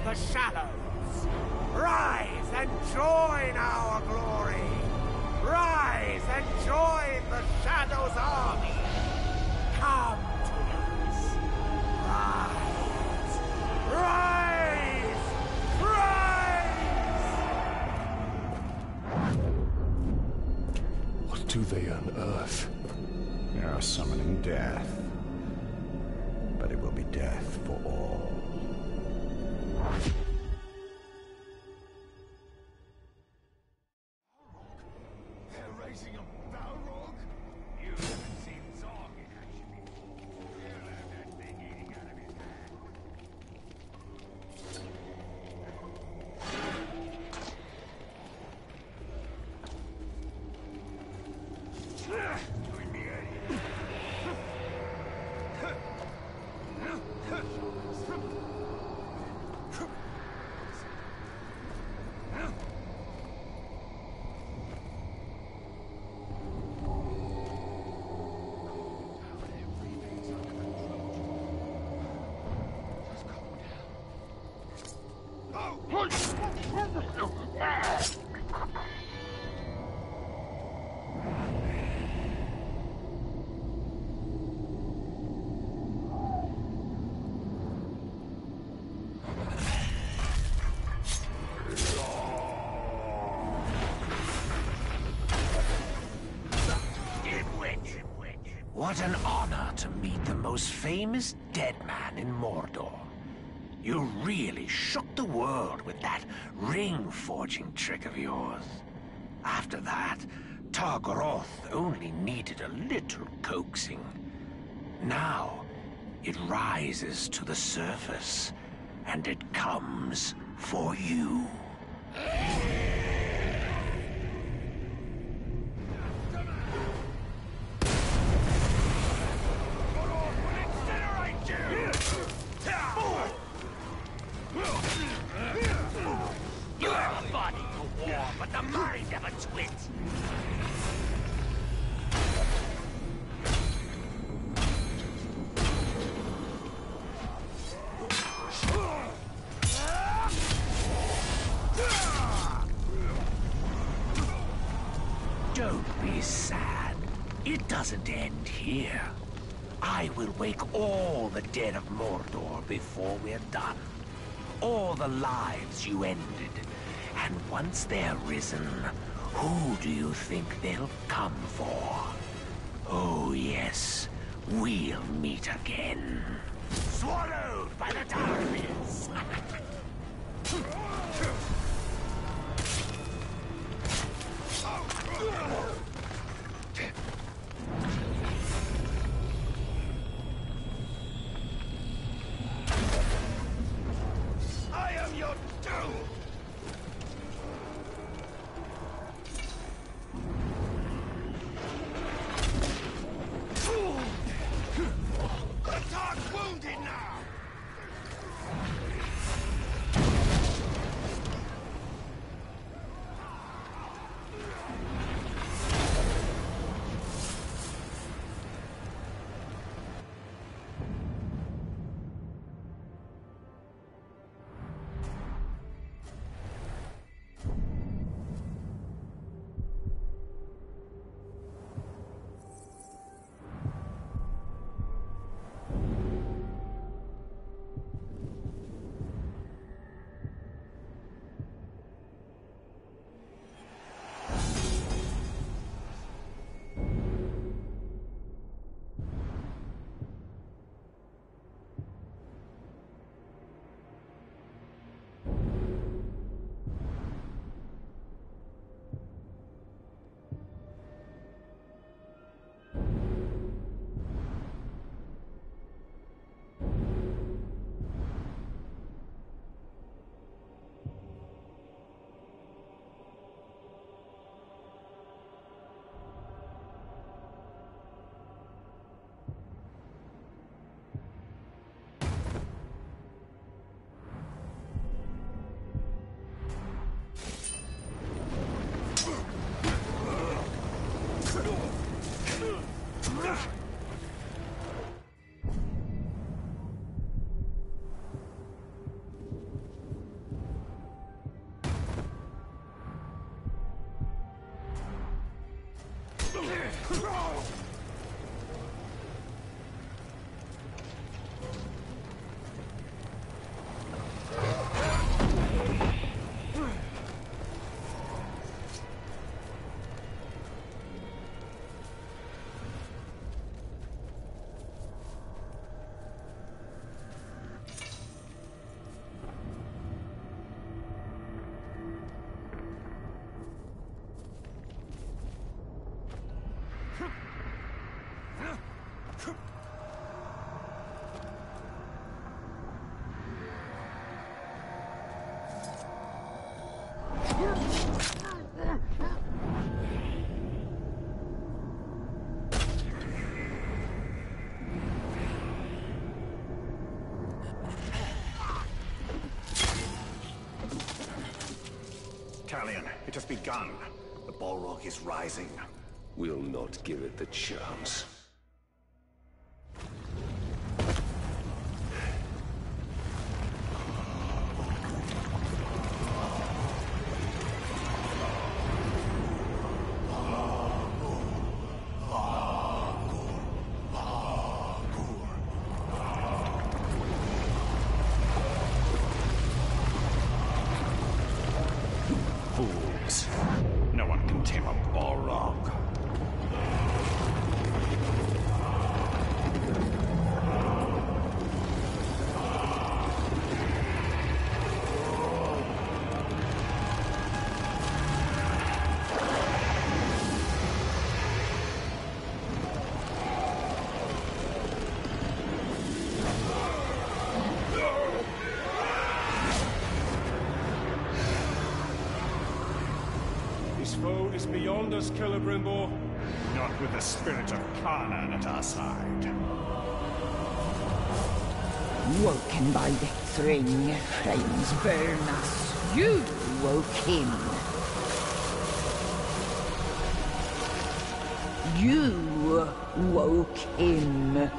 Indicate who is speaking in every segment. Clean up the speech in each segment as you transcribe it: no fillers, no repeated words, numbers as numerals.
Speaker 1: the shadows. Rise and join our glory. Rise and join the Shadow's army. Come to us. Rise. Rise. Rise.
Speaker 2: What do they unearth?
Speaker 3: They are summoning death. But it will be death for all.
Speaker 2: They're raising a Balrog? You haven't seen Zog in action before. He'll have that thing eating out of his hand. Join me, Eddie.
Speaker 4: What an honor to meet the most famous dead man in Mordor. You really shook the world with that ring-forging trick of yours. After that, Targaroth only needed a little coaxing. Now, it rises to the surface, and it comes for you.
Speaker 1: You have a body for war, but the mind of a twit.
Speaker 4: Don't be sad. It doesn't end here. I will wake all the dead of Mordor before we're done. All the lives you ended. And once they're risen, who do you think they'll come for? Oh yes, we'll meet again.
Speaker 1: Swallowed by the darkness. I am your doom! The dog's wounded now!
Speaker 3: rebellion. It has begun. The Balrog is rising.
Speaker 5: We'll not give it the chance.
Speaker 3: Fools. No one can tame a Balrog.
Speaker 2: This foe is beyond us, Celebrimbor.
Speaker 3: Not with the spirit of Carnan at our side.
Speaker 6: Woken by death's ring, flames burn us. You woke him. You woke him.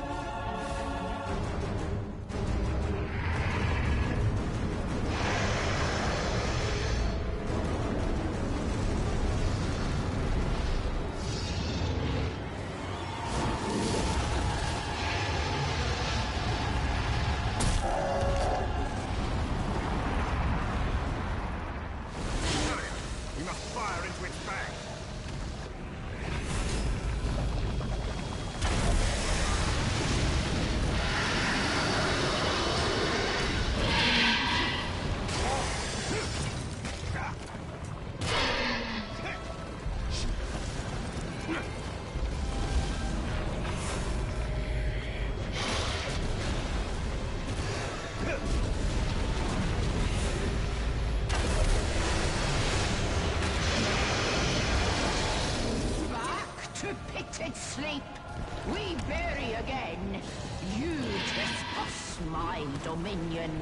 Speaker 3: We must fire into its fang.
Speaker 6: Back to pitted sleep. We bury again. You trespass my dominion.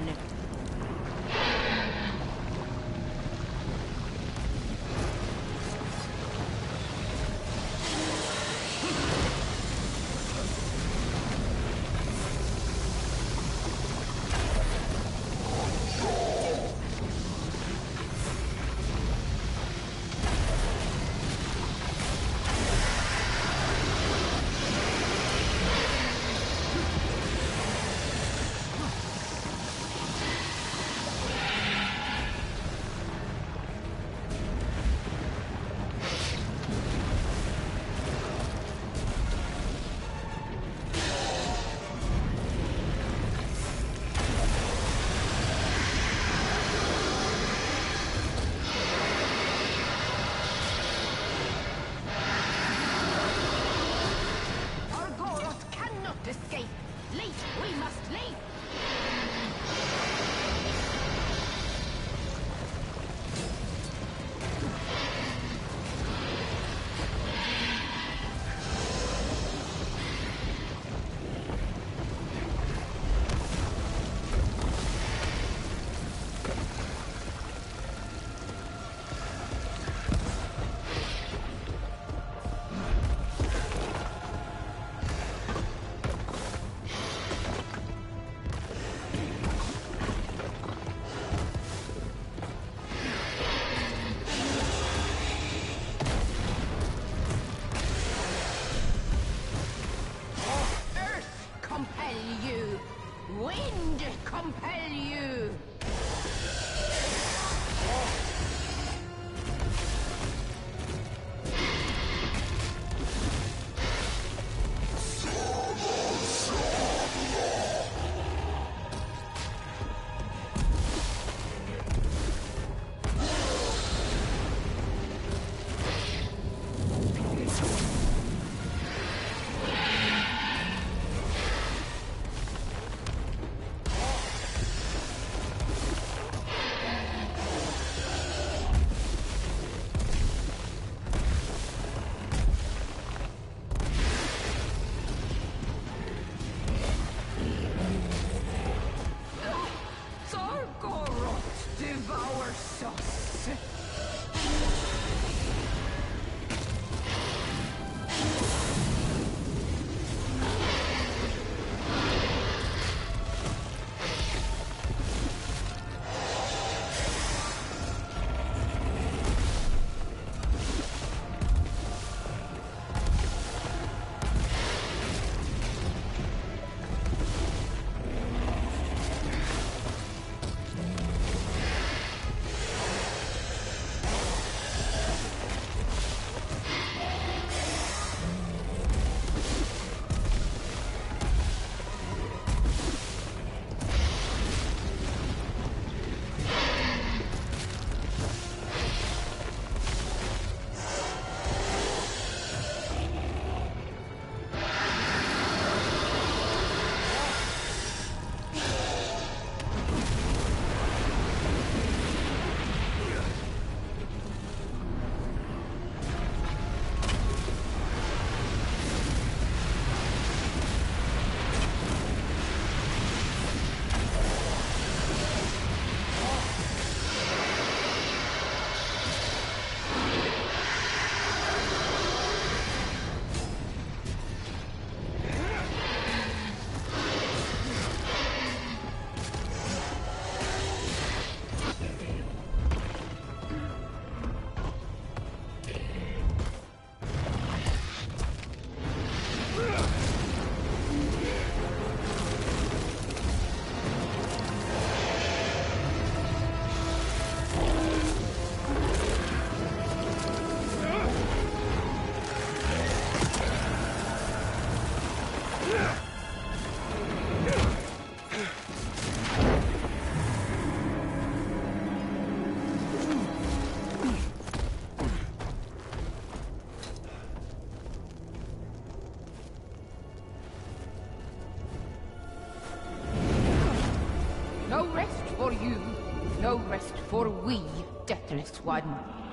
Speaker 6: Our Goroth cannot escape. Leap, we must leap. Earth compel you. Wind compel you. No rest for you. No rest for we, Deathless One.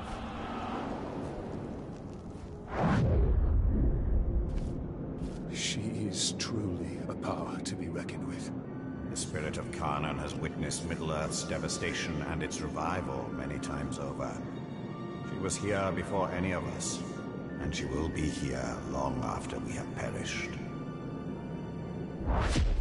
Speaker 7: She is truly a power to be reckoned with.
Speaker 3: The spirit of Carnan has witnessed Middle-earth's devastation and its revival many times over. She was here before any of us, and she will be here long after we have perished.